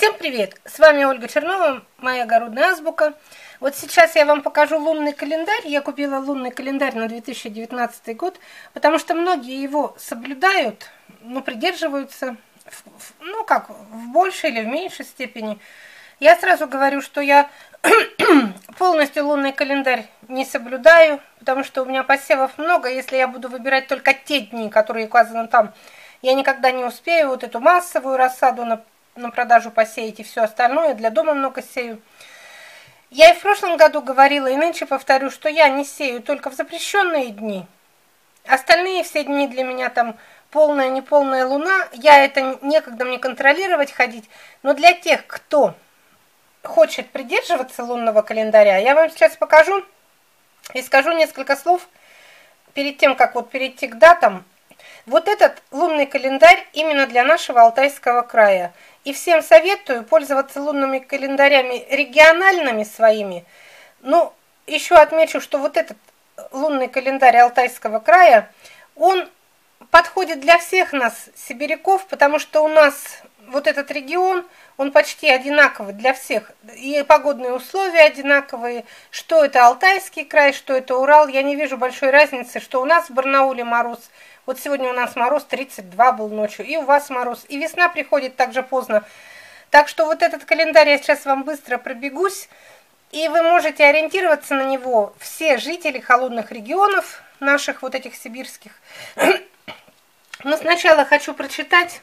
Всем привет! С вами Ольга Чернова, моя огородная азбука. Вот сейчас я вам покажу лунный календарь. Я купила лунный календарь на 2019 год, потому что многие его соблюдают, придерживаются, в большей или в меньшей степени. Я сразу говорю, что я полностью лунный календарь не соблюдаю, потому что у меня посевов много. Если я буду выбирать только те дни, которые указаны там, я никогда не успею вот эту массовую рассаду на продажу посеять и все остальное. Для дома много сею. Я и в прошлом году говорила, и нынче повторю, что я не сею только в запрещенные дни. Остальные все дни для меня там полная, неполная луна. Некогда мне контролировать, ходить. Но для тех, кто хочет придерживаться лунного календаря, я вам сейчас покажу и скажу несколько слов перед тем, как перейти к датам. Вот этот лунный календарь именно для нашего Алтайского края. И всем советую пользоваться лунными календарями региональными своими. Еще отмечу, что вот этот лунный календарь Алтайского края, он подходит для всех нас, сибиряков, потому что у нас вот этот регион, он почти одинаковый для всех. И погодные условия одинаковые. Что это Алтайский край, что это Урал. Я не вижу большой разницы, что у нас в Барнауле мороз. Вот сегодня у нас мороз 32 был ночью, и у вас мороз. И весна приходит так же поздно. Так что вот этот календарь я сейчас вам быстро пробегусь. И вы можете ориентироваться на него, все жители холодных регионов, наших вот этих сибирских. Но сначала хочу прочитать.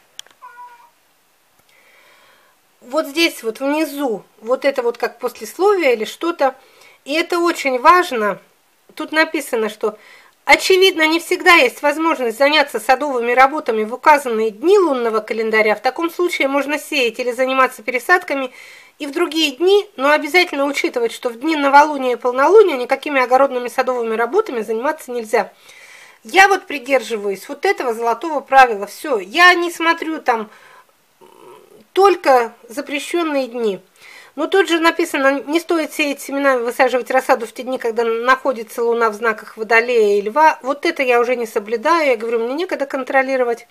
Вот здесь вот внизу, вот это вот как послесловие или что-то. И это очень важно. Тут написано, что очевидно, не всегда есть возможность заняться садовыми работами в указанные дни лунного календаря. В таком случае можно сеять или заниматься пересадками и в другие дни, но обязательно учитывать, что в дни новолуния и полнолуния никакими огородными садовыми работами заниматься нельзя. Я придерживаюсь вот этого золотого правила. Все, я не смотрю там только запрещенные дни. Но тут же написано, не стоит сеять семена и высаживать рассаду в те дни, когда находится луна в знаках Водолея и Льва. Вот это я уже не соблюдаю. Я говорю, мне некогда контролировать.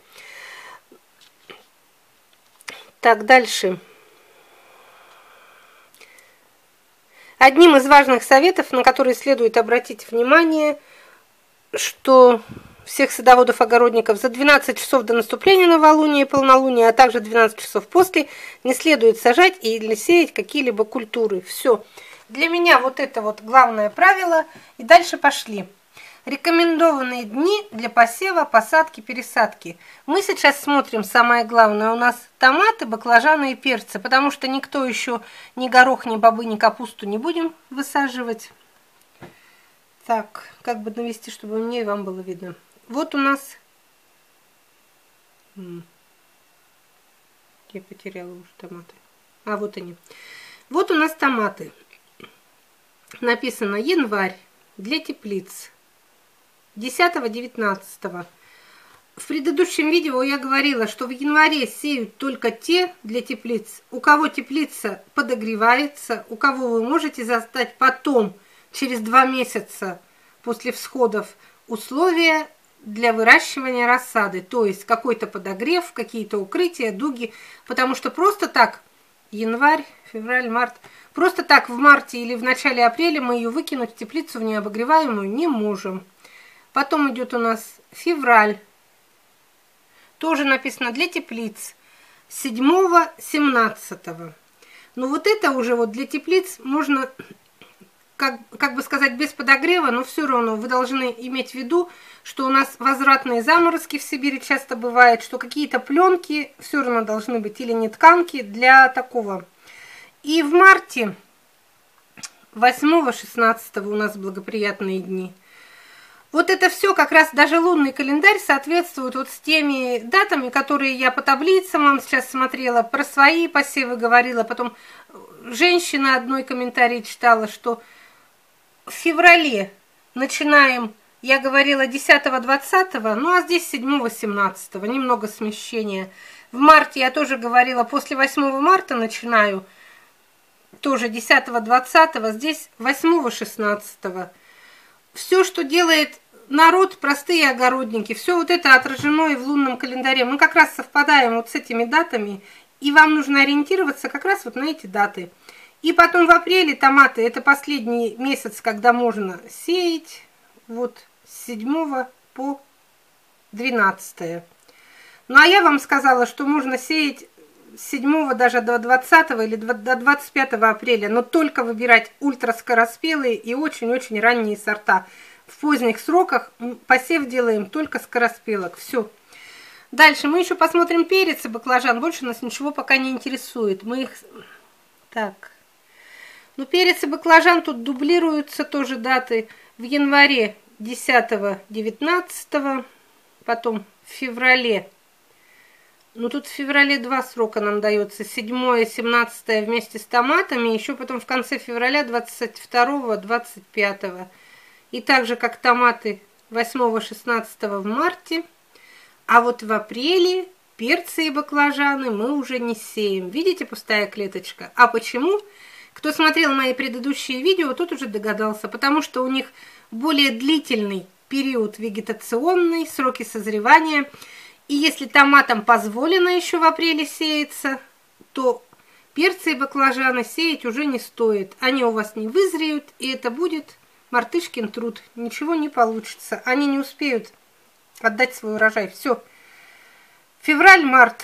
Так, дальше. Одним из важных советов, на которые следует обратить внимание, что всех садоводов-огородников за 12 часов до наступления новолуния и полнолуния, а также 12 часов после, не следует сажать или сеять какие-либо культуры. Все. Для меня вот это главное правило. И дальше пошли. Рекомендованные дни для посева, посадки, пересадки. Мы сейчас смотрим самое главное. У нас томаты, баклажаны и перцы, потому что никто еще ни горох, ни бобы, ни капусту не будем высаживать. Так, как бы навести, чтобы мне и вам было видно. Вот у нас... Я потеряла уже томаты. А, вот они. Вот у нас томаты. Написано январь для теплиц. 10-19. В предыдущем видео я говорила, что в январе сеют только те для теплиц, у кого теплица подогревается, у кого вы можете застать потом, через 2 месяца после всходов, условия для выращивания рассады, то есть какой-то подогрев, какие-то укрытия, дуги, потому что просто так, январь, февраль, март, просто так в марте или в начале апреля мы ее выкинуть в теплицу в необогреваемую не можем. Потом идет у нас февраль, тоже написано для теплиц, 7-17. Но вот это уже для теплиц можно... Как бы сказать, без подогрева, но все равно вы должны иметь в виду, что у нас возвратные заморозки в Сибири часто бывает, что какие-то пленки все равно должны быть или нетканки для такого. И в марте 8-16 у нас благоприятные дни. Вот это все как раз, даже лунный календарь соответствует с теми датами, которые я по таблицам вам сейчас смотрела, про свои посевы говорила, потом женщина одной комментарий читала, что в феврале начинаем, я говорила 10-20, а здесь 7-17, немного смещения. В марте я тоже говорила, после 8 марта начинаю, тоже 10-20, здесь 8-16. Все, что делает народ, простые огородники, все это отражено и в лунном календаре. Мы как раз совпадаем с этими датами. И вам нужно ориентироваться как раз вот на эти даты. И потом в апреле томаты, это последний месяц, когда можно сеять, вот с 7 по 12. Ну, а я вам сказала, что можно сеять с 7 даже до 20 или до 25 апреля, но только выбирать ультраскороспелые и очень-очень ранние сорта. В поздних сроках посев делаем только скороспелок. Все. Дальше мы еще посмотрим перец и баклажан. Больше нас ничего пока не интересует. Мы их... Так. Ну, перец и баклажан тут дублируются тоже даты. В январе 10-19, потом в феврале. Ну, тут в феврале 2 срока нам дается. 7 и 17 вместе с томатами. Еще потом в конце февраля 22-25. И так же, как томаты 8-16 в марте. А вот в апреле перцы и баклажаны мы уже не сеем. Видите, пустая клеточка? А почему? Кто смотрел мои предыдущие видео, тот уже догадался. Потому что у них более длительный период вегетационный, сроки созревания. И если томатам позволено еще в апреле сеяться, то перцы и баклажаны сеять уже не стоит. Они у вас не вызреют, и это будет мартышкин труд. Ничего не получится. Они не успеют отдать свой урожай. Все. Февраль-март.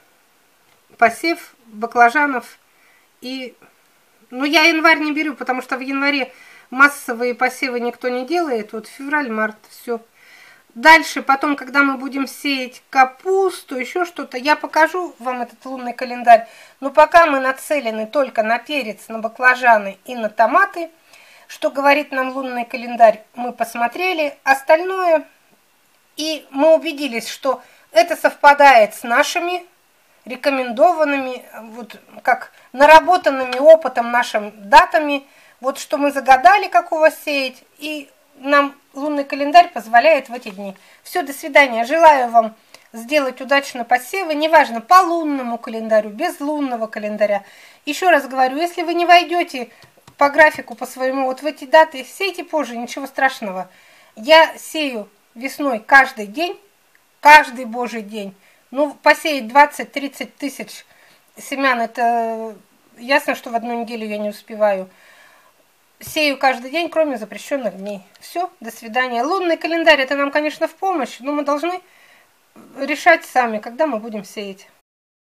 Посев баклажанов. И, ну, я январь не беру, потому что в январе массовые посевы никто не делает. Вот февраль-март. Все. Дальше, потом, когда мы будем сеять капусту, еще что-то, я покажу вам этот лунный календарь. Но пока мы нацелены только на перец, на баклажаны и на томаты. Что говорит нам лунный календарь, мы посмотрели. Остальное... И мы убедились, что это совпадает с нашими рекомендованными, вот как наработанными опытом нашим датами. Вот что мы загадали, какого сеять, и нам лунный календарь позволяет в эти дни. Все, до свидания. Желаю вам сделать удачно посевы, неважно, по лунному календарю, без лунного календаря. Еще раз говорю, если вы не войдете по графику, по своему, вот в эти даты, сейте позже, ничего страшного. Я сею весной каждый день, каждый божий день. Ну, посеять 20-30 тысяч семян, это ясно, что в одну неделю я не успеваю. Сею каждый день, кроме запрещенных дней. Все, до свидания. Лунный календарь, это нам, конечно, в помощь, но мы должны решать сами, когда мы будем сеять.